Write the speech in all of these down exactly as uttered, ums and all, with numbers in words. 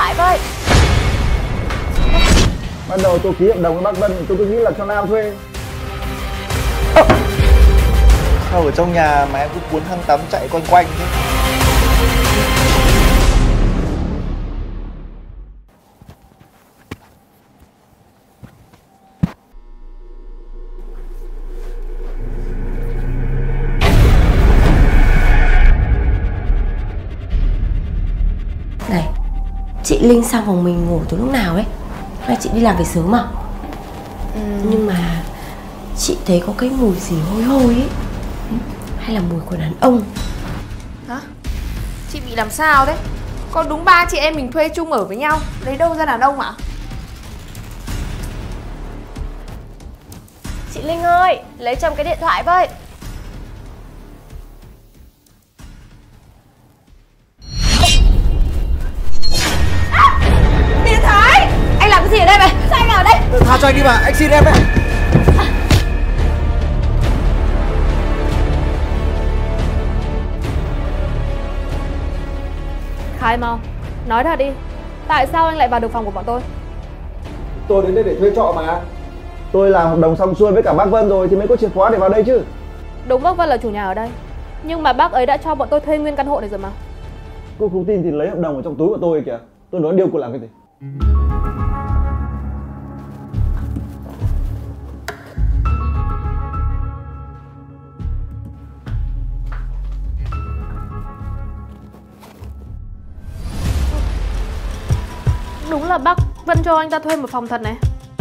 thoại với. Ban đầu tôi ký hợp đồng với bác Vân thì tôi cứ nghĩ là cho Nam thuê. Sao ở trong nhà mà em cứ cuốn khăn tắm chạy quanh quanh thế? Này, chị Linh sang phòng mình ngủ từ lúc nào ấy? Hay chị đi làm về sớm à? Ừ. Nhưng mà chị thấy có cái mùi gì hôi hôi ấy. Hay là mùi của đàn ông? Hả? Chị bị làm sao đấy? Có đúng ba chị em mình thuê chung ở với nhau, lấy đâu ra đàn ông ạ? Chị Linh ơi, lấy chồng cái điện thoại với. Điện thoại! Anh làm cái gì ở đây vậy? Sao anh ở đây? Tha cho anh đi mà, anh xin em đấy. Khai mau, nói thật đi. Tại sao anh lại vào được phòng của bọn tôi? Tôi đến đây để thuê trọ mà. Tôi làm hợp đồng xong xuôi với cả bác Vân rồi thì mới có chìa khóa để vào đây chứ. Đúng, bác Vân là chủ nhà ở đây, nhưng mà bác ấy đã cho bọn tôi thuê nguyên căn hộ này rồi mà. Cô không tin thì lấy hợp đồng ở trong túi của tôi kìa. Tôi nói điều cô làm cái gì. Đúng là bác Vân cho anh ta thuê một phòng thật này.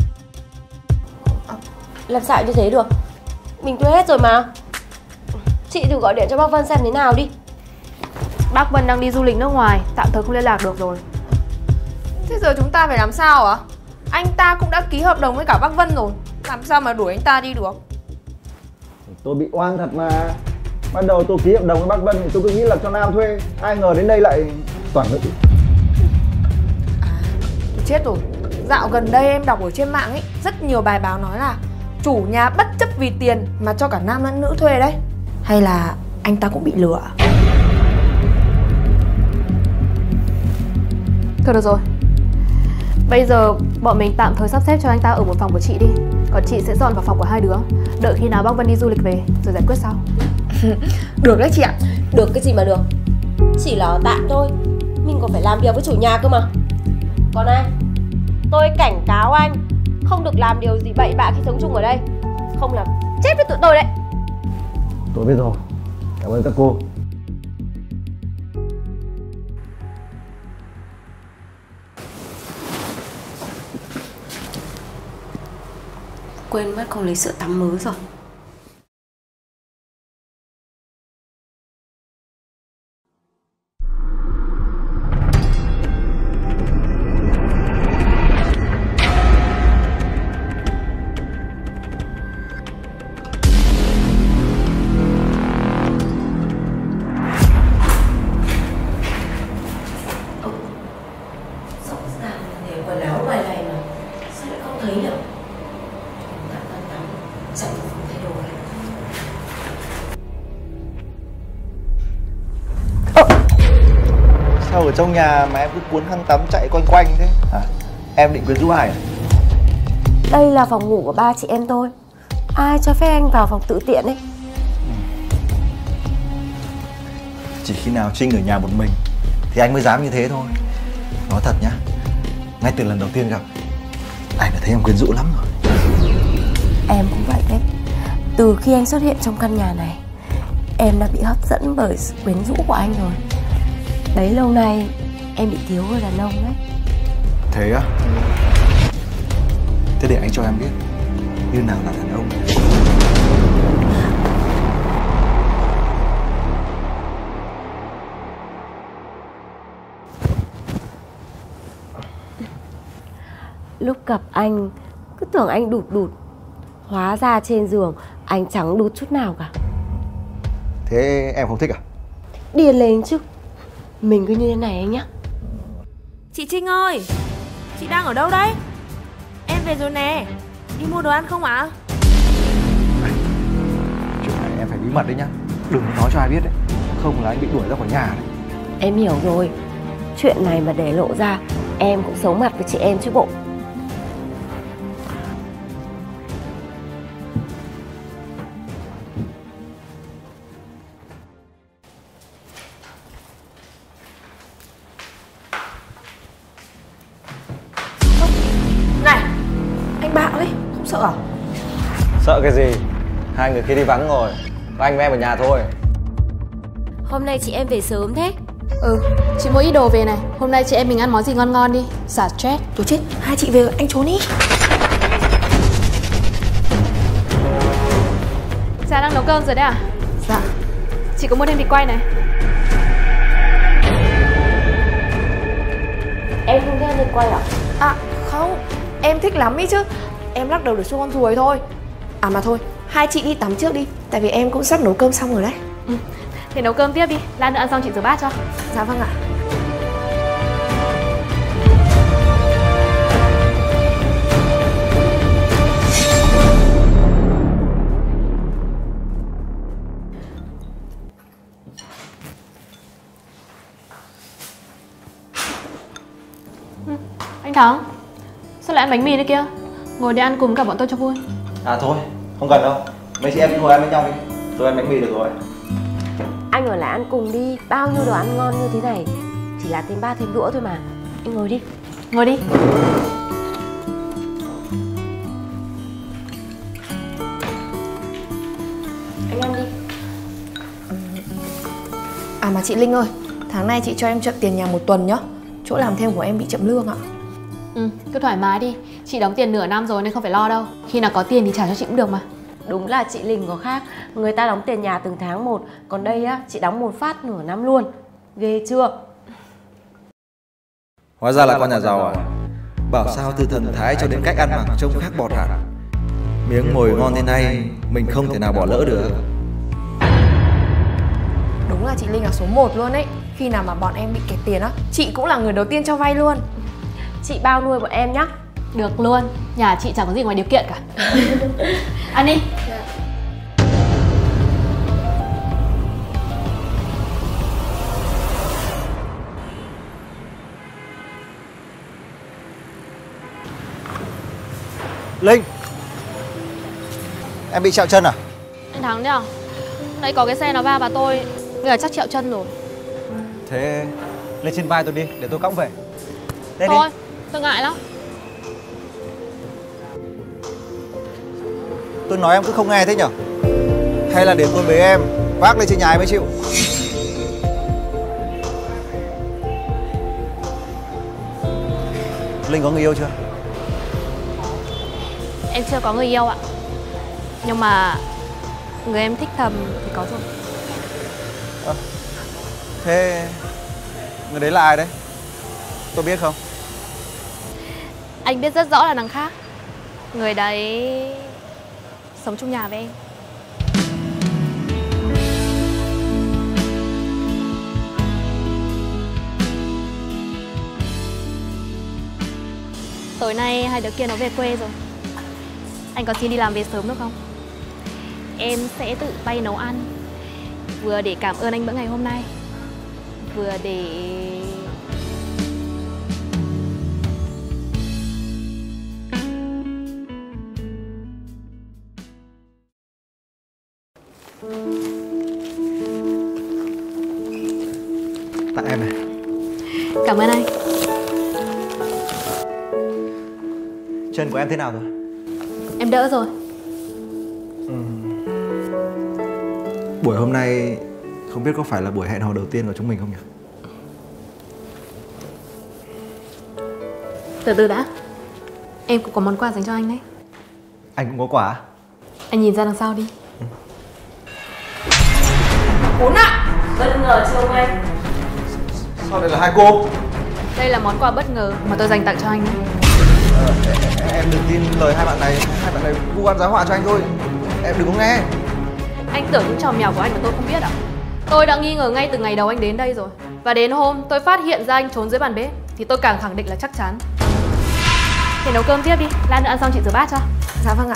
Làm sao như thế được? Mình thuê hết rồi mà. Chị thử gọi điện cho bác Vân xem thế nào đi. Bác Vân đang đi du lịch nước ngoài, tạm thời không liên lạc được rồi. Thế giờ chúng ta phải làm sao ạ? Anh ta cũng đã ký hợp đồng với cả bác Vân rồi, làm sao mà đuổi anh ta đi được? Tôi bị oan thật mà. Ban đầu tôi ký hợp đồng với bác Vân thì tôi cứ nghĩ là cho Nam thuê. Ai ngờ đến đây lại toàn nữ. Chết rồi. Dạo gần đây em đọc ở trên mạng ấy, rất nhiều bài báo nói là chủ nhà bất chấp vì tiền mà cho cả nam lẫn nữ thuê đấy. Hay là anh ta cũng bị lừa? Thôi được rồi, bây giờ bọn mình tạm thời sắp xếp cho anh ta ở một phòng của chị đi. Còn chị sẽ dọn vào phòng của hai đứa. Đợi khi nào bác Vân đi du lịch về rồi giải quyết sau. Được đấy chị ạ. Được cái gì mà được. Chỉ là tạm thôi. Mình còn phải làm việc với chủ nhà cơ mà. Còn anh, tôi cảnh cáo anh không được làm điều gì bậy bạ khi sống chung ở đây. Không là chết với tụi tôi đấy. Tôi biết rồi. Cảm ơn các cô. Quên mất không lấy sữa tắm mới rồi. Sao ở trong nhà mà em cứ cuốn khăn tắm chạy quanh quanh thế? À, em định quyến rũ ai à? Đây là phòng ngủ của ba chị em tôi. Ai cho phép anh vào phòng tự tiện ấy? Chỉ khi nào Trinh ở nhà một mình thì anh mới dám như thế thôi. Nói thật nhá, ngay từ lần đầu tiên gặp anh đã thấy em quyến rũ lắm rồi. Em cũng vậy đấy. Từ khi anh xuất hiện trong căn nhà này, em đã bị hấp dẫn bởi sự quyến rũ của anh rồi. Đấy, lâu nay em bị thiếu người đàn ông đấy. Thế á? Thế để anh cho em biết như nào là đàn ông. Lúc gặp anh cứ tưởng anh đụt đụt, hóa ra trên giường anh chẳng đụt chút nào cả. Thế em không thích à? Điên lên chứ. Mình cứ như thế này anh nhá. Chị Trinh ơi, chị đang ở đâu đấy? Em về rồi nè. Đi mua đồ ăn không ạ? À? Chuyện này em phải bí mật đấy nhá. Đừng nói cho ai biết đấy. Không là anh bị đuổi ra khỏi nhà đấy. Em hiểu rồi. Chuyện này mà để lộ ra Em cũng xấu mặt với chị em chứ bộ. Này, anh bạo đấy, không sợ à? Sợ cái gì? Hai người kia đi vắng rồi, có anh với em ở nhà thôi. Hôm nay chị em về sớm thế? Ừ, chị mua ít đồ về này. Hôm nay chị em mình ăn món gì ngon ngon đi, xả stress. Tôi chết, hai chị về anh trốn đi. Dạ đang nấu cơm rồi đấy à? Dạ. Chị có mua thêm thịt quay này. Em không thích ăn thịt quay à? À không, em thích lắm ý chứ. Em lắc đầu để xua con ruồi thôi. À mà thôi, hai chị đi tắm trước đi. Tại vì em cũng sắp nấu cơm xong rồi đấy. Ừ. Thì nấu cơm tiếp đi, lát nữa ăn xong chị rửa bát cho. Dạ vâng ạ. Ừ. Anh Thắng, sao lại ăn bánh mì đấy kia? Ngồi đi ăn cùng cả bọn tôi cho vui. À thôi, không cần đâu. Mấy chị em ngồi ăn với nhau đi. Tôi ăn bánh mì được rồi. Anh ở lại ăn cùng đi, bao nhiêu đồ ăn ngon như thế này. Chỉ là thêm ba thêm đũa thôi mà. Anh ngồi đi. Ngồi đi. Anh ăn đi. À mà chị Linh ơi, tháng này chị cho em chậm tiền nhà một tuần nhá. Chỗ làm thêm của em bị chậm lương ạ. Ừ, cứ thoải mái đi. Chị đóng tiền nửa năm rồi nên không phải lo đâu. Khi nào có tiền thì trả cho chị cũng được mà. Đúng là chị Linh có khác. Người ta đóng tiền nhà từng tháng một. Còn đây á, chị đóng một phát nửa năm luôn. Ghê chưa? Hóa ra là con nhà giàu à? Bảo sao từ thần thái cho đến cách ăn mặc trông khác bọt hẳn. Miếng mồi ngon thế này mình không thể nào bỏ lỡ được. Đúng là chị Linh là số một luôn ấy. Khi nào mà bọn em bị kẹt tiền á, chị cũng là người đầu tiên cho vay luôn. Chị bao nuôi bọn em nhá. Được luôn, nhà chị chẳng có gì ngoài điều kiện cả. Ăn đi. Dạ. Linh, em bị trẹo chân à? Anh Thắng đấy à? Nãy có cái xe nó va vào tôi, bây giờ chắc trẹo chân rồi. Thế lên trên vai tôi đi, để tôi cõng về. Lên Thôi, đi. tôi ngại lắm. Tôi nói em cứ không nghe thế nhở? Hay là để tôi bế em vác lên trên nhà em mới chịu? Linh có người yêu chưa? Em chưa có người yêu ạ. Nhưng mà người em thích thầm thì có rồi. À, thế người đấy là ai đấy? Tôi biết không? Anh biết rất rõ là đằng khác. Người đấy sống chung nhà với em. Tối nay hai đứa kia nó về quê rồi. Anh có xin đi làm về sớm được không? Em sẽ tự tay nấu ăn. Vừa để cảm ơn anh bữa ngày hôm nay, vừa để... Tặng em này. Cảm ơn anh. Chân của em thế nào rồi? Em đỡ rồi. Ừ. Buổi hôm nay không biết có phải là buổi hẹn hò đầu tiên của chúng mình không nhỉ? Từ từ đã. Em cũng có món quà dành cho anh đấy. Anh cũng có quà. Anh nhìn ra đằng sau đi. Ừ. Bốn ạ. Bất ngờ chưa ông anh? Sao đây là hai cô? Đây là món quà bất ngờ mà tôi dành tặng cho anh đấy. Ờ, em đừng tin lời hai bạn này. Hai bạn này vu oan giá họa cho anh thôi. Em đừng có nghe. Anh tưởng những trò mèo của anh mà tôi không biết à? Tôi đã nghi ngờ ngay từ ngày đầu anh đến đây rồi. Và đến hôm tôi phát hiện ra anh trốn dưới bàn bếp thì tôi càng khẳng định là chắc chắn. Thì nấu cơm tiếp đi, lát nữa ăn xong chị rửa bát cho. Dạ vâng ạ.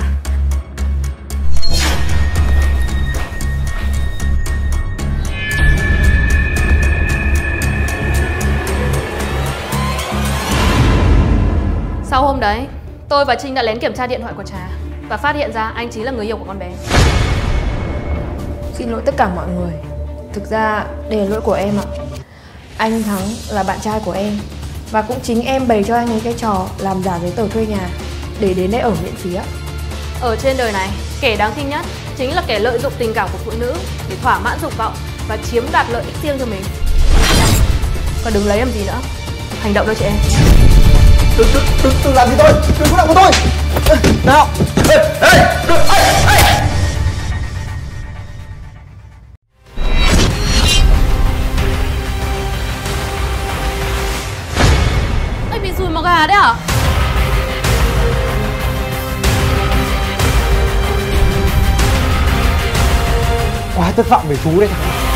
Sau hôm đấy, tôi và Trinh đã lén kiểm tra điện thoại của Trà và phát hiện ra anh chính là người yêu của con bé. Xin lỗi tất cả mọi người. Thực ra đây là lỗi của em ạ. Anh Thắng là bạn trai của em, và cũng chính em bày cho anh ấy cái trò làm giả giấy tờ thuê nhà để đến đây ở miễn phí ạ. Ở trên đời này, kẻ đáng kinh nhất chính là kẻ lợi dụng tình cảm của phụ nữ để thỏa mãn dục vọng và chiếm đoạt lợi ích riêng cho mình. Còn đừng lấy làm gì nữa. Hành động thôi chị em. Đừng, đừng, đừng, đừng làm gì tôi, đừng có động vào tôi. Nào. Ê, ê, đừng, ê, ê. Anh bị sùi màu gà đấy à? Quá thất vọng về chú đấy.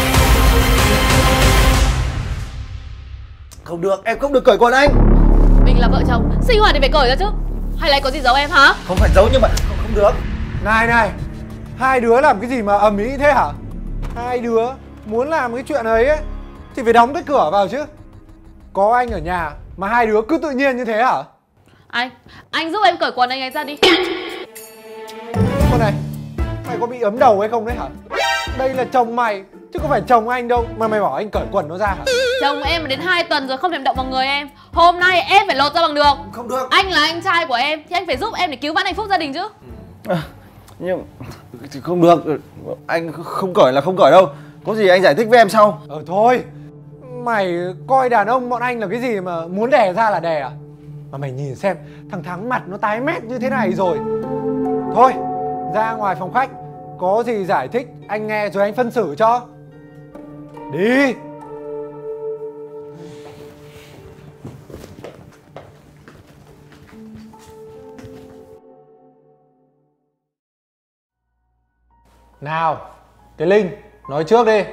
Không được, em không được cởi quần anh. Mình là vợ chồng, sinh hoạt thì phải cởi ra chứ. Hay là có gì giấu em hả? Không phải giấu nhưng mà không, không được. Này này, hai đứa làm cái gì mà ầm ĩ thế hả? Hai đứa muốn làm cái chuyện ấy, ấy thì phải đóng cái cửa vào chứ. Có anh ở nhà mà hai đứa cứ tự nhiên như thế hả? Anh, anh giúp em cởi quần anh ấy ra đi. Con này, mày có bị ấm đầu hay không đấy hả? Đây là chồng mày, chứ không phải chồng anh đâu mà mày bảo anh cởi quần nó ra hả? Chồng em đến hai tuần rồi không thèm động vào người em. Hôm nay em phải lột ra bằng được. Không được. Anh là anh trai của em thì anh phải giúp em để cứu vãn hạnh phúc gia đình chứ. À, nhưng thì không được, anh không cởi là không cởi đâu. Có gì anh giải thích với em sau. Ờ thôi, mày coi đàn ông bọn anh là cái gì mà muốn đẻ ra là đẻ à? Mà mày nhìn xem, thằng Thắng mặt nó tái mét như thế này rồi. Thôi, ra ngoài phòng khách, có gì giải thích anh nghe rồi anh phân xử cho. Đi. Nào, cái Linh, nói trước đi.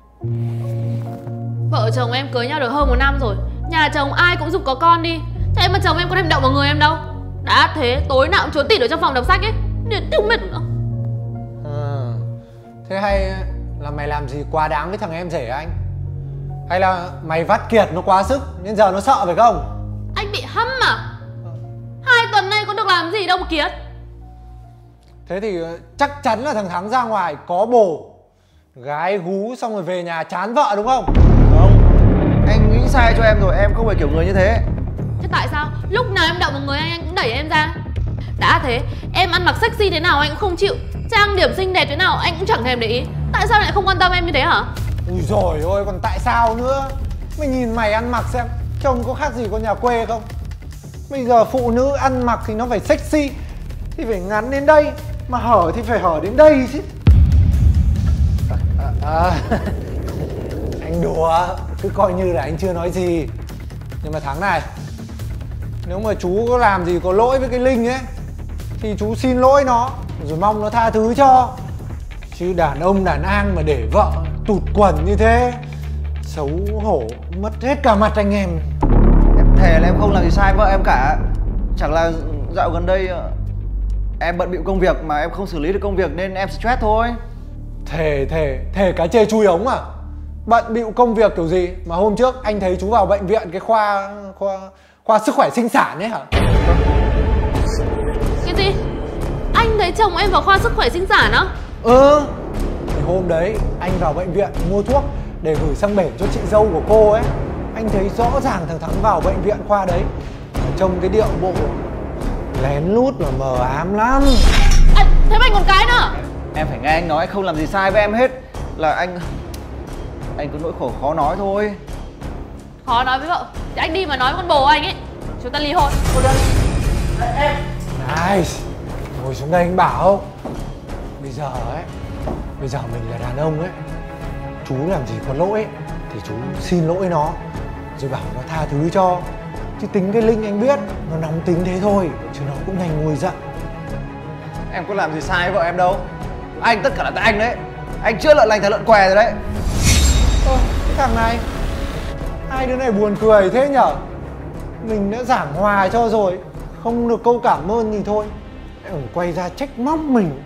Vợ chồng em cưới nhau được hơn một năm rồi, nhà chồng ai cũng giục có con đi. Thế mà chồng em có thèm động vào người em đâu. Đã thế tối nào cũng trốn tịt ở trong phòng đọc sách ấy, nên không biết nữa. À, thế hay là mày làm gì quá đáng với thằng em rể anh? Hay là mày vắt kiệt nó quá sức nên giờ nó sợ phải không? Anh bị hâm à? Hai tuần nay có được làm gì đâu mà Kiệt. Thế thì chắc chắn là thằng Thắng ra ngoài có bồ, gái gú xong rồi về nhà chán vợ đúng không? Không, anh nghĩ sai cho em rồi, em không phải kiểu người như thế. Thế tại sao lúc nào em động vào người anh anh cũng đẩy em ra? Đã thế em ăn mặc sexy thế nào anh cũng không chịu, trang điểm xinh đẹp thế nào anh cũng chẳng thèm để ý. Tại sao lại không quan tâm em như thế hả? Ui dồi ôi, còn tại sao nữa? Mày nhìn mày ăn mặc xem, trông có khác gì con nhà quê không? Bây giờ phụ nữ ăn mặc thì nó phải sexy, thì phải ngắn đến đây, mà hở thì phải hở đến đây chứ. À, à, anh đùa, cứ coi như là anh chưa nói gì. Nhưng mà Thắng này, nếu mà chú có làm gì có lỗi với cái Linh ấy thì chú xin lỗi nó, rồi mong nó tha thứ cho. Chứ đàn ông đàn an mà để vợ tụt quần như thế, xấu hổ mất hết cả mặt anh em. Em thề là em không làm gì sai vợ em cả. Chẳng là dạo gần đây em bận bịu công việc mà em không xử lý được công việc nên em stress thôi. Thề thề thề cá chê chui ống à? Bận bịu công việc kiểu gì mà hôm trước anh thấy chú vào bệnh viện cái khoa khoa khoa sức khỏe sinh sản ấy hả? Cái gì? Anh thấy chồng em vào khoa sức khỏe sinh sản á? Ừ. Thì hôm đấy anh vào bệnh viện mua thuốc để gửi sang bển cho chị dâu của cô ấy. Anh thấy rõ ràng thằng Thắng vào bệnh viện khoa đấy, trông cái điệu bộ lén lút mà mờ ám lắm. À, thế mà anh còn cái nữa? Em phải nghe anh nói, không làm gì sai với em hết. Là anh Anh có nỗi khổ khó nói thôi. Khó nói với vợ thì anh đi mà nói với con bồ anh ấy, chúng ta ly hôn. Này, ngồi xuống đây anh bảo. Bây giờ ấy, bây giờ mình là đàn ông ấy, chú làm gì có lỗi thì chú xin lỗi nó, rồi bảo nó tha thứ cho. Chứ tính cái Linh anh biết, nó nóng tính thế thôi, chứ nó cũng nhanh nguôi giận. Em có làm gì sai với vợ em đâu. Anh, tất cả là tại anh đấy. Anh chưa lợn lành thằng lợn què rồi đấy. Ơ, cái thằng này, hai đứa này buồn cười thế nhở? Mình đã giảng hòa cho rồi, không được câu cảm ơn thì thôi, em quay ra trách móc mình.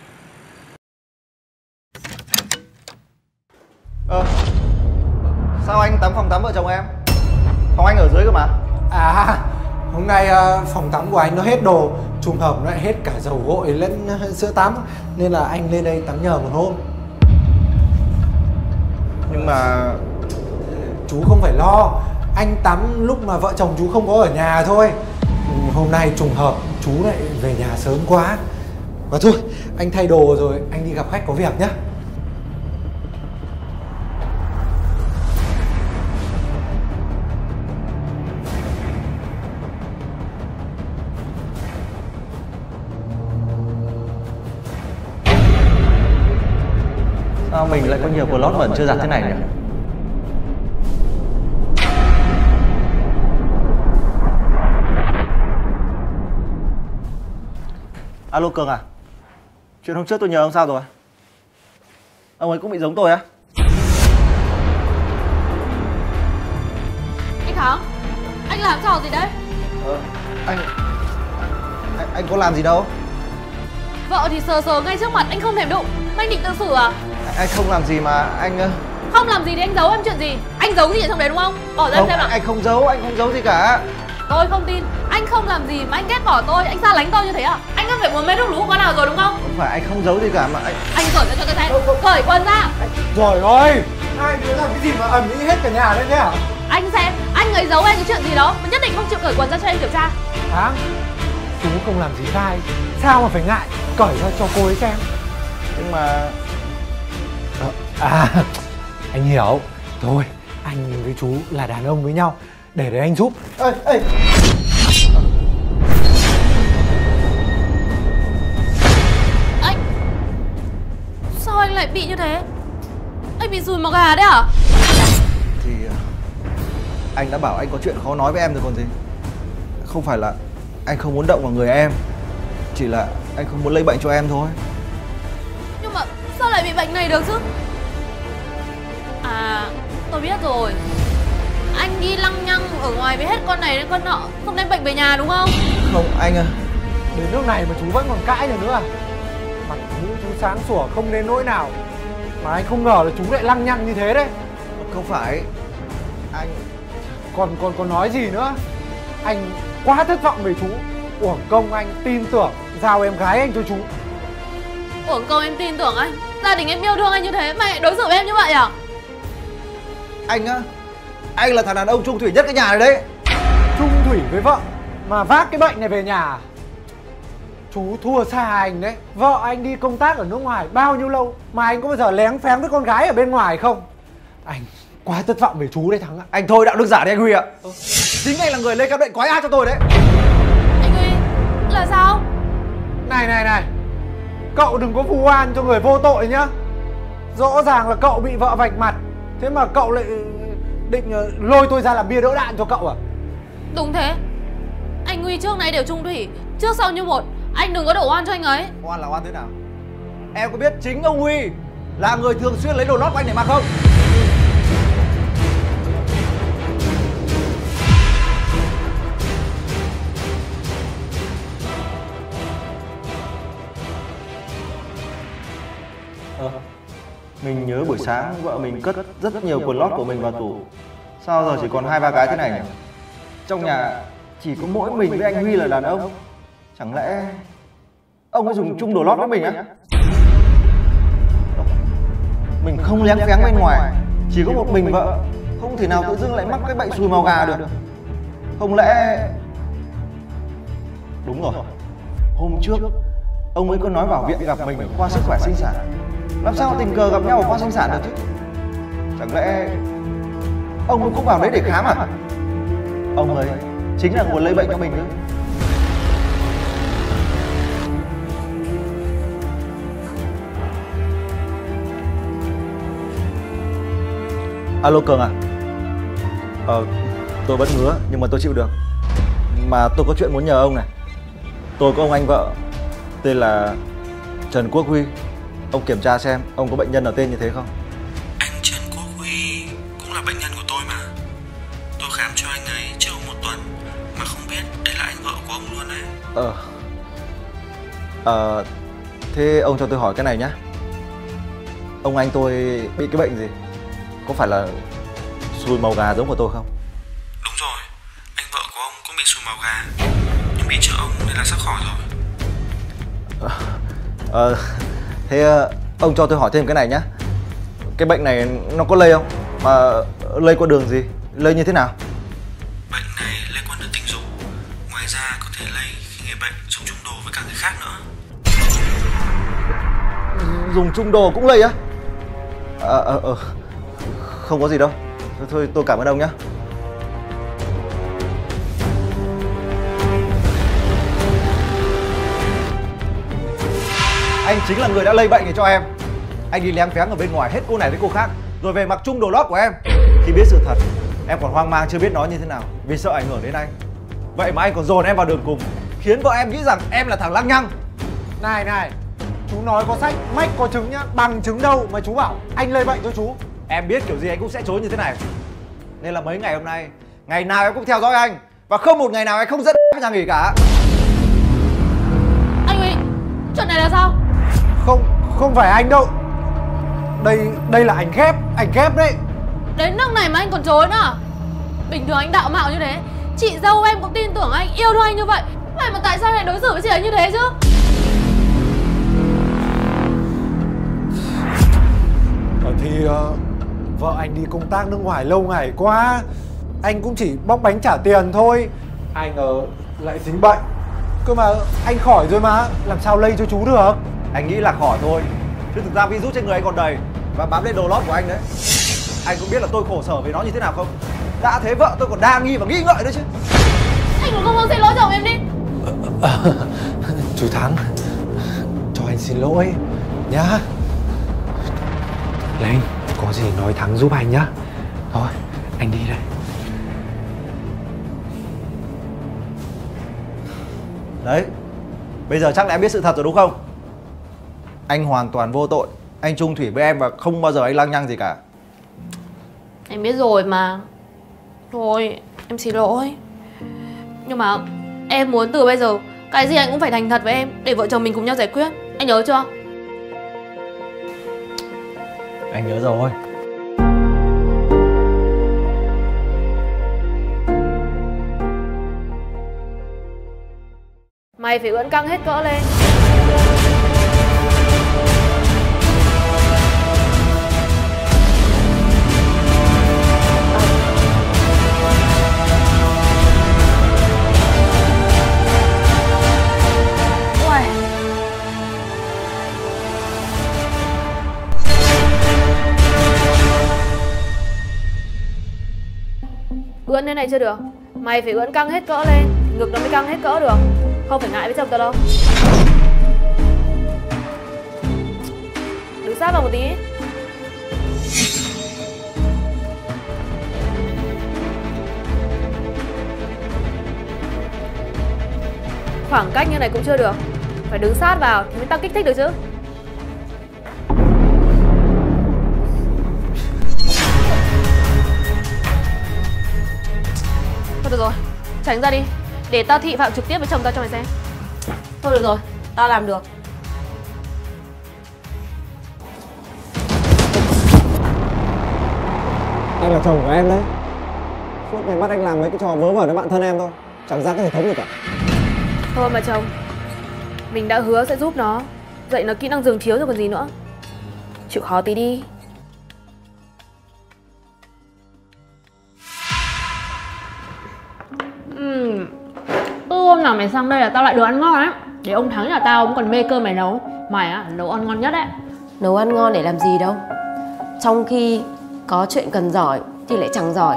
Ờ, Sao anh tắm phòng tắm vợ chồng em? Phòng anh ở dưới cơ mà. À, hôm nay uh, phòng tắm của anh nó hết đồ, trùng hợp nó lại hết cả dầu gội lẫn sữa tắm, nên là anh lên đây tắm nhờ một hôm. Nhưng mà Chú không phải lo, anh tắm lúc mà vợ chồng chú không có ở nhà thôi. Hôm nay trùng hợp chú lại về nhà sớm quá. Và thôi, anh thay đồ rồi, anh đi gặp khách có việc nhé. sao mình lại có nhiều quần lót bẩn chưa giặt thế này nhỉ? Alo Cường à? Chuyện hôm trước tôi nhờ ông sao rồi? Ông ấy cũng bị giống tôi á? Anh Thắng, anh làm trò gì đấy? Ờ, anh, anh... Anh có làm gì đâu. Vợ thì sờ sờ ngay trước mặt, anh không thèm đụng. Anh định tự xử à? Anh không làm gì mà anh... Không làm gì thì anh giấu em chuyện gì? Anh giấu gì ở trong đấy đúng không? Bỏ ra Không, em xem nào. anh không giấu, anh không giấu gì cả. Tôi không tin. Anh không làm gì mà anh ghét bỏ tôi, anh xa lánh tôi như thế à? Anh không phải muốn mấy lúc lũ con nào rồi đúng không? Không phải anh không giấu gì cả mà anh... Anh cởi ra cho tôi xem. Cởi quần ra. Rồi ơi, hai đứa làm cái gì mà ầm ĩ hết cả nhà lên thế hả? Anh xem, anh ấy giấu em cái chuyện gì đó mà nhất định không chịu cởi quần ra cho em kiểm tra. Thắng, chú không làm gì sai, sao mà phải ngại, cởi ra cho cô ấy xem. Nhưng mà... À, anh hiểu. Thôi, anh với chú là đàn ông với nhau, để đấy anh giúp. Ê, ê. Anh, sao anh lại bị như thế? Anh bị sùi màu gà đấy à? Thì... anh đã bảo anh có chuyện khó nói với em rồi còn gì. Không phải là anh không muốn động vào người em, chỉ là anh không muốn lây bệnh cho em thôi. Nhưng mà sao lại bị bệnh này được chứ? À, tôi biết rồi. Anh đi lăng nhăng ở ngoài với hết con này đến con nọ, không đem bệnh về nhà đúng không? Không, anh à. Đến nước này mà chú vẫn còn cãi nữa nữa à? Mặt mũi chú sáng sủa không đến nỗi nào, mà anh không ngờ là chú lại lăng nhăng như thế đấy. Không phải. Anh... Còn còn còn nói gì nữa? Anh quá thất vọng về chú. Uổng công anh tin tưởng giao em gái anh cho chú. Uổng công em tin tưởng anh. Gia đình em yêu thương anh như thế mà lại đối xử với em như vậy à? Anh á, anh là thằng đàn ông trung thủy nhất cái nhà này đấy. Trung thủy với vợ mà vác cái bệnh này về nhà. Chú thua xa anh đấy. Vợ anh đi công tác ở nước ngoài bao nhiêu lâu mà anh có bao giờ lén phén với con gái ở bên ngoài không? Anh quá thất vọng về chú đấy Thắng ạ. Anh thôi đạo đức giả đi anh Huy ạ. Ừ. Chính anh là người lây căn bệnh quái ác cho tôi đấy. Anh Huy, là sao? Này này này, cậu đừng có vu oan cho người vô tội nhá. Rõ ràng là cậu bị vợ vạch mặt, thế mà cậu lại định lôi tôi ra làm bia đỡ đạn cho cậu à? Đúng thế. Anh Huy trước nay đều trung thủy, trước sau như một. Anh đừng có đổ oan cho anh ấy. Oan là oan thế nào? Em có biết chính ông Huy là người thường xuyên lấy đồ lót của anh để mặc không? Ờ, mình nhớ buổi sáng vợ mình cất rất nhiều quần lót của mình vào tủ. Sao giờ chỉ còn hai ba cái thế này nhỉ? Trong nhà chỉ có mỗi mình với anh Huy là đàn ông. Chẳng lẽ ông ấy dùng chung đồ lót với mình á? Mình không lén phén bên ngoài, chỉ có một mình vợ, không thể nào tự dưng lại mắc cái bệnh sùi màu gà được. Không lẽ... Đúng rồi, hôm trước ông ấy có nói vào viện gặp mình ở khoa sức khỏe sinh sản. Làm sao tình cờ gặp nhau ở khoa sinh sản được chứ? Chẳng lẽ ông ấy cũng vào đấy để khám à? Ông ấy chính là nguồn lây bệnh cho mình chứ. Alo Cường à? Ờ, tôi vẫn ngứa nhưng mà tôi chịu được. Mà tôi có chuyện muốn nhờ ông này. Tôi có ông anh vợ tên là Trần Quốc Huy. Ông kiểm tra xem ông có bệnh nhân ở tên như thế không? Anh Trần Quốc Huy cũng là bệnh nhân của tôi mà. Tôi khám cho anh ấy chưa một tuần mà không biết đấy là anh vợ của ông luôn đấy. Ờ Ờ Thế ông cho tôi hỏi cái này nhá. Ông anh tôi bị cái bệnh gì? Có phải là xùi màu gà giống của tôi không? Đúng rồi, anh vợ của ông cũng bị xùi màu gà, nhưng bị chữa ông nên là sắp khỏi rồi. Ờ, thế ông cho tôi hỏi thêm cái này nhá. Cái bệnh này nó có lây không? Mà lây qua đường gì? Lây như thế nào? Bệnh này lây qua đường tình dục. Ngoài ra có thể lây khi người bệnh dùng chung đồ với cả người khác nữa. Dùng chung đồ cũng lây á? Ờ, ờ, ờ, không có gì đâu. Thôi, thôi tôi cảm ơn ông nhé. Anh chính là người đã lây bệnh này cho em. Anh đi lén phén ở bên ngoài hết cô này với cô khác, rồi về mặc chung đồ lót của em. Khi biết sự thật, em còn hoang mang chưa biết nói như thế nào, vì sợ ảnh hưởng đến anh. Vậy mà anh còn dồn em vào đường cùng, khiến vợ em nghĩ rằng em là thằng lăng nhăng. Này này, chú nói có sách, mách có chứng nhá. Bằng chứng đâu mà chú bảo anh lây bệnh cho chú? Em biết kiểu gì anh cũng sẽ chối như thế này. Nên là mấy ngày hôm nay, ngày nào em cũng theo dõi anh, và không một ngày nào anh không dẫn về nhà nghỉ cả. Anh Huy, chuyện này là sao? Không, không phải anh đâu. Đây, đây là ảnh ghép, ảnh ghép đấy. Đến nước này mà anh còn chối nữa. Bình thường anh đạo mạo như thế, chị dâu em cũng tin tưởng anh, yêu thương anh như vậy. Vậy mà tại sao lại đối xử với chị ấy như thế chứ? Ờ thì uh, vợ anh đi công tác nước ngoài lâu ngày quá, anh cũng chỉ bóc bánh trả tiền thôi. Ai ngờ lại dính bệnh. Cơ mà anh khỏi rồi mà, làm sao lây cho chú được? Anh nghĩ là khỏi thôi, chứ thực ra virus trên người anh còn đầy và bám lên đồ lót của anh đấy. Anh cũng biết là tôi khổ sở với nó như thế nào không? Đã thế vợ tôi còn đa nghi và nghi ngợi nữa chứ. Anh cũng không muốn xin lỗi chồng em đi. Chú Thắng, cho anh xin lỗi nhá. Lên, có gì nói Thắng giúp anh nhá. Thôi, anh đi đây. Đấy, bây giờ chắc là em biết sự thật rồi đúng không? Anh hoàn toàn vô tội. Anh chung thủy với em và không bao giờ anh lăng nhăng gì cả. Em biết rồi mà. Thôi, em xin lỗi. Nhưng mà em muốn từ bây giờ cái gì anh cũng phải thành thật với em, để vợ chồng mình cùng nhau giải quyết. Anh nhớ chưa? Anh nhớ rồi. Mày phải ưỡn căng hết cỡ lên. Ưỡn thế này chưa được. Mày phải ưỡn căng hết cỡ lên, ngực nó mới căng hết cỡ được. Không phải ngại với chồng tao đâu. Đứng sát vào một tí. Khoảng cách như này cũng chưa được, phải đứng sát vào thì mới tăng kích thích được chứ. Thôi được rồi, tránh ra đi, để tao thị phạm trực tiếp với chồng tao cho mày xem. Thôi được rồi, tao làm được. Anh là chồng của em đấy. Suốt ngày bắt anh làm mấy cái trò vớ vẩn với bạn thân em thôi, chẳng ra cái hệ thống gì cả. Thôi mà chồng, mình đã hứa sẽ giúp nó, dạy nó kỹ năng giường chiếu rồi còn gì nữa. Chịu khó tí đi. Ừm. Ừ, hôm nào mày sang đây là tao lại đồ ăn ngon á. Để ông Thắng nhà tao cũng còn mê cơm mày nấu. Mày á, nấu ăn ngon nhất đấy. Nấu ăn ngon để làm gì đâu. Trong khi có chuyện cần giỏi thì lại chẳng giỏi.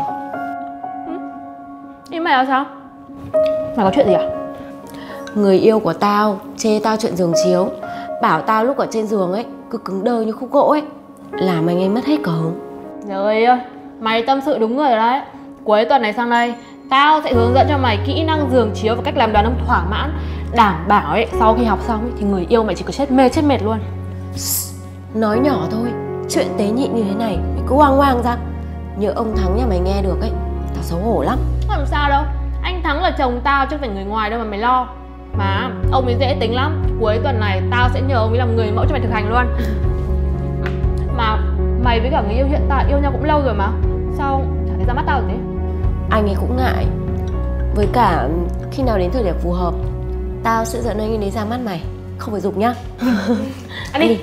Ý mày là sao? Mày có chuyện gì à? Người yêu của tao chê tao chuyện giường chiếu, bảo tao lúc ở trên giường ấy cứ cứng đơ như khúc gỗ ấy, làm anh ấy mất hết cả hứng. Trời ơi, mày tâm sự đúng người rồi đấy. Cuối tuần này sang đây, tao sẽ hướng dẫn cho mày kỹ năng giường chiếu và cách làm đàn ông thỏa mãn. Đảm bảo ấy, sau khi học xong ấy, thì người yêu mày chỉ có chết mê chết mệt luôn. Nói nhỏ thôi, chuyện tế nhị như thế này mày cứ hoang hoang ra. Nhớ ông Thắng nhà mày nghe được ấy, tao xấu hổ lắm. Không làm sao đâu, anh Thắng là chồng tao chứ không phải người ngoài đâu mà mày lo. Mà ông ấy dễ tính lắm. Cuối tuần này tao sẽ nhờ ông ấy làm người mẫu cho mày thực hành luôn. Mà mày với cả người yêu hiện tại yêu nhau cũng lâu rồi mà, sao chả thấy ra mắt tao rồi đấy. Anh ấy cũng ngại. Với cả khi nào đến thời điểm phù hợp, tao sẽ dẫn anh ấy đến ra mắt mày. Không phải giục nhá. Ăn đi.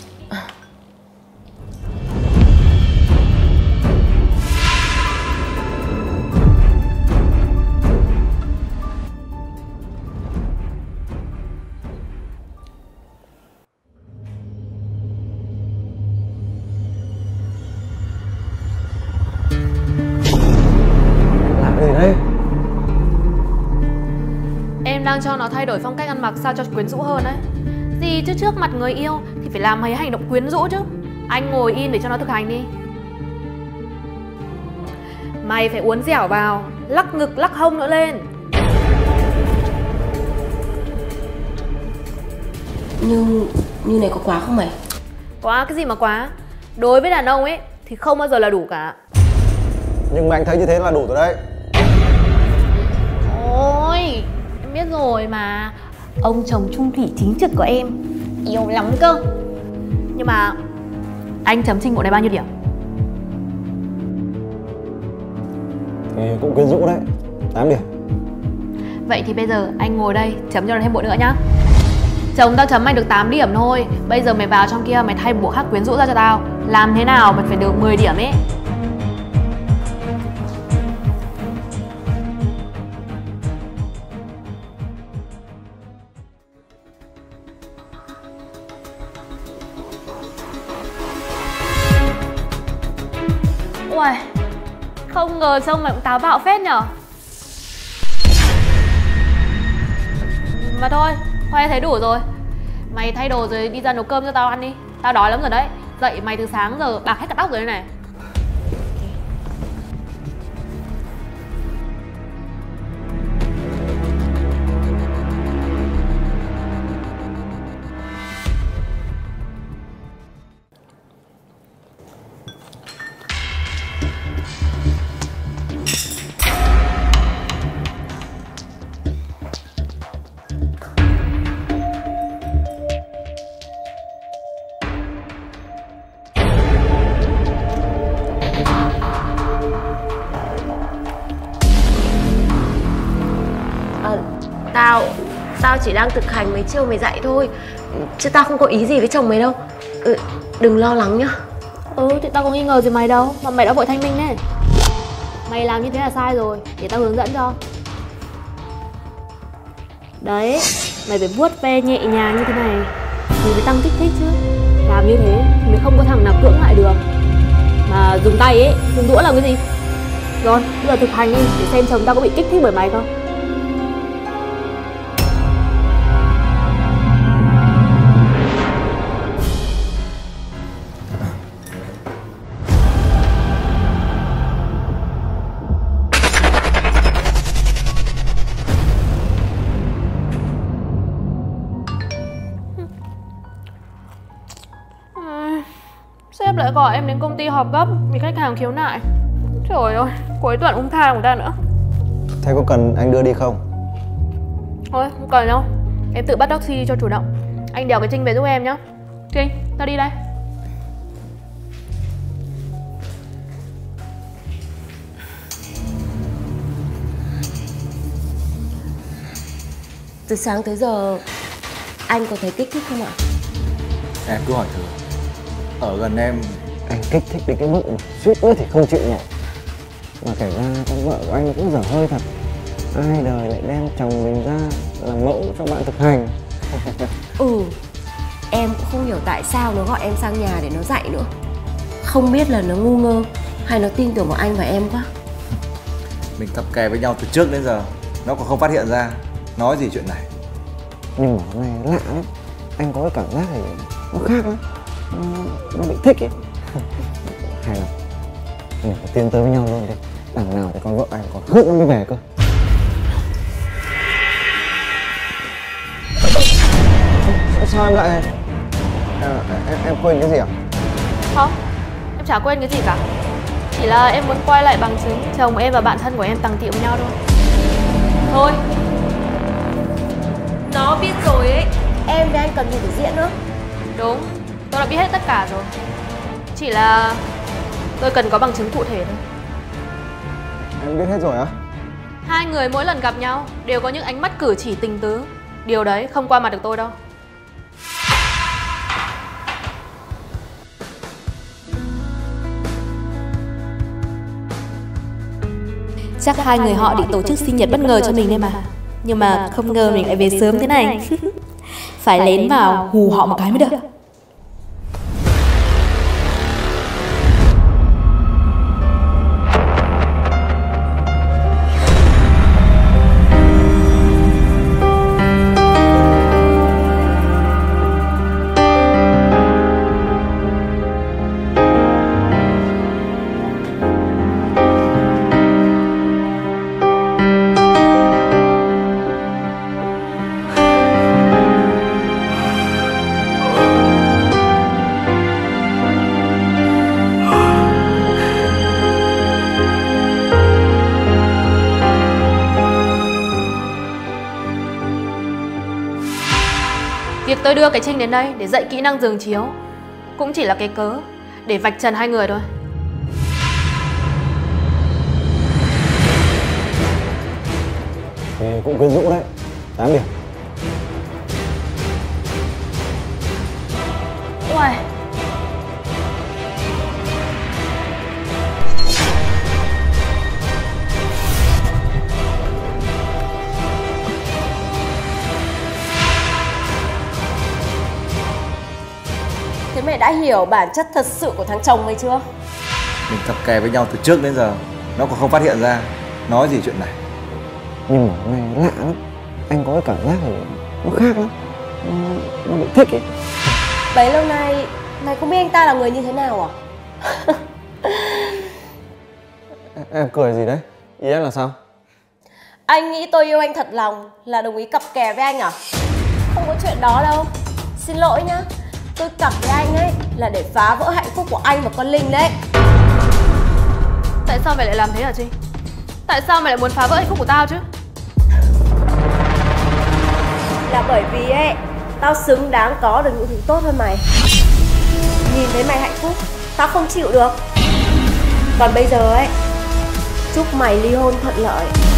Làm cái gì đấy? Em đang cho nó thay đổi phong cách ăn mặc sao cho quyến rũ hơn đấy. Gì chứ trước mặt người yêu thì phải làm mấy hành động quyến rũ chứ. Anh ngồi im để cho nó thực hành đi. Mày phải uốn dẻo vào, lắc ngực lắc hông nữa lên. Nhưng như này có quá không mày? Quá cái gì mà quá. Đối với đàn ông ấy thì không bao giờ là đủ cả. Nhưng mà anh thấy như thế là đủ rồi đấy. Ôi, em biết rồi mà. Ông chồng trung thủy chính trực của em yêu lắm cơ. Nhưng mà anh chấm trình bộ này bao nhiêu điểm? Thì cũng quyến rũ đấy, tám điểm. Vậy thì bây giờ anh ngồi đây chấm cho nó thêm bộ nữa nhá. Chồng tao chấm mày được tám điểm thôi. Bây giờ mày vào trong kia mày thay một bộ khác quyến rũ ra cho tao. Làm thế nào mày phải được mười điểm ấy. Ui, không ngờ trông mày cũng táo bạo phết nhở. Mà thôi, khoe thấy đủ rồi. Mày thay đồ rồi đi ra nấu cơm cho tao ăn đi. Tao đói lắm rồi đấy. Dậy mày từ sáng giờ bạc hết cả tóc rồi đây này. Tao Tao chỉ đang thực hành mấy chiêu mày dạy thôi. Chứ tao không có ý gì với chồng mày đâu. ừ, Đừng lo lắng nhá. Ừ thì tao có nghi ngờ gì mày đâu. Mà mày đã vội thanh minh đấy. Mày làm như thế là sai rồi. Để tao hướng dẫn cho. Đấy, mày phải vuốt ve nhẹ nhàng như thế này thì mới tăng kích thích chứ. Làm như thế thì mới không có thằng nào cưỡng lại được. Mà dùng tay ấy, dùng đũa làm cái gì? Rồi, bây giờ thực hành đi để xem chồng tao có bị kích thích bởi mày không. Sếp lại gọi em đến công ty họp gấp vì khách hàng khiếu nại. Trời ơi, cuối tuần cũng tha người ta nữa. Thế có cần anh đưa đi không? Thôi, không cần đâu. Em tự bắt taxi cho chủ động. Anh đèo cái Trinh về giúp em nhá. Trinh, tao đi đây. Từ sáng tới giờ anh có thấy kích thích không ạ? Em cứ hỏi thử. Ở gần em Anh kích thích đến cái mức mà suýt nữa thì không chịu nổi. Mà kể ra con vợ của anh cũng dở hơi thật. Ai đời lại đem chồng mình ra làm mẫu cho bạn thực hành. Ừ, em cũng không hiểu tại sao nó gọi em sang nhà để nó dạy nữa. Không biết là nó ngu ngơ hay nó tin tưởng vào anh và em quá. mình cặp kè với nhau từ trước đến giờ, nó còn không phát hiện ra. Nói gì chuyện này. Nhưng mà hôm nay lạ lắm. Anh có cái cảm giác này nó khác lắm. Nó, nó bị thích ấy. Hay là mình phải tiến tới với nhau luôn đi. Đằng nào thì con vợ anh còn hước nó mới về cơ. Sao em lại à, em, em quên cái gì à? Không, em chả quên cái gì cả. Chỉ là em muốn quay lại bằng chứng chồng em và bạn thân của em tằng tiệu với nhau thôi. Thôi. Nó biết rồi ấy. Em với anh cần gì phải diễn nữa. Đúng, tôi đã biết hết tất cả rồi. Chỉ là tôi cần có bằng chứng cụ thể thôi. Em biết hết rồi á? Hai người mỗi lần gặp nhau đều có những ánh mắt cử chỉ tình tứ. Điều đấy không qua mặt được tôi đâu. Chắc hai người họ định tổ chức sinh nhật bất ngờ cho mình đây mà. Nhưng mà không ngờ mình lại về sớm thế này. Phải lén vào hù họ một cái mới được. Việc tôi đưa cái Trinh đến đây để dạy kỹ năng giường chiếu cũng chỉ là cái cớ để vạch trần hai người thôi. Thì cũng quyến rũ đấy, tám điểm. Ui, Thế mẹ đã hiểu bản chất thật sự của thằng chồng mày chưa? Mình cặp kè với nhau từ trước đến giờ, nó còn không phát hiện ra. Nói gì chuyện này. Nhưng mà hôm nay lạ lắm. Anh có cái cảm giác này nó khác lắm. Nó, nó bị thích ấy. Bấy lâu nay mày không biết anh ta là người như thế nào à? em, em cười gì đấy? Ý em là sao? Anh nghĩ tôi yêu anh thật lòng là đồng ý cặp kè với anh à? Không có chuyện đó đâu. Xin lỗi nhá. Tôi cặp với anh ấy là để phá vỡ hạnh phúc của anh và con Linh đấy. tại sao mày lại làm thế hả Trinh? Tại sao mày lại muốn phá vỡ hạnh phúc của tao chứ? Là bởi vì ấy, tao xứng đáng có được những thứ tốt hơn mày. Nhìn thấy mày hạnh phúc, tao không chịu được. Còn bây giờ ấy, chúc mày ly hôn thuận lợi.